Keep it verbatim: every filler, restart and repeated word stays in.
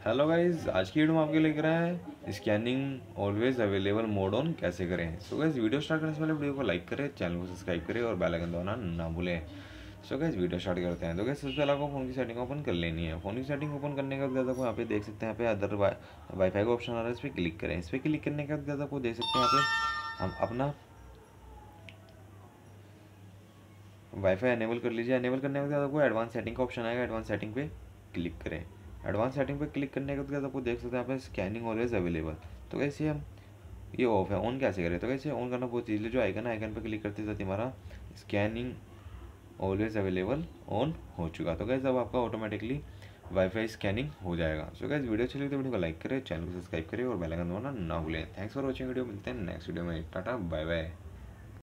Hello guys, आज की video में आपके लेकर आया है scanning always available mode on कैसे करें। सो गाइज वीडियो स्टार्ट करने से पहले वीडियो को लाइक करें, चैनल को सब्सक्राइब करें और बेल आइकन दबाना ना भूलें। सो गाइज वीडियो स्टार्ट करते हैं। तो गाइज सबसे पहले आपको फ़ोन की सेटिंग ओपन कर लेनी है। फ़ोन की सेटिंग ओपन करने के बाद आपको यहाँ पे देख सकते हैं, यहाँ पे अदर वाईफाई का ऑप्शन आ रहा है, इस पर क्लिक करें। इस पर क्लिक करने के बाद आपको देख सकते हैं यहाँ पे हम अपना वाईफाई एनेबल कर लीजिए। एनेबल करने के बाद आपको एडवांस सेटिंग का ऑप्शन आएगा, एडवांस सेटिंग पे क्लिक करें। एडवांस सेटिंग पे क्लिक करने के बाद आपको देख सकते हैं यहाँ पे स्कैनिंग ऑलवेज अवेलेबल। तो कैसे हम ये ऑफ है, ऑन कैसे करें? तो कैसे ऑन करना बहुत ईजिली, जो आइकन है आइकन पे क्लिक करते साथ हमारा स्कैनिंग ऑलवेज अवेलेबल ऑन हो चुका। तो कैसे अब आपका ऑटोमेटिकली वाईफाई स्कैनिंग हो जाएगा। सो गाइस वीडियो अच्छी लगी तो वीडियो को लाइक करें, चैनल को सब्सक्राइब करें और बेल आइकन दबाना ना भूलें। थैंक्स फॉर वॉचिंग वीडियो, मिलते हैं नेक्स्ट वीडियो में। Tata bye bye.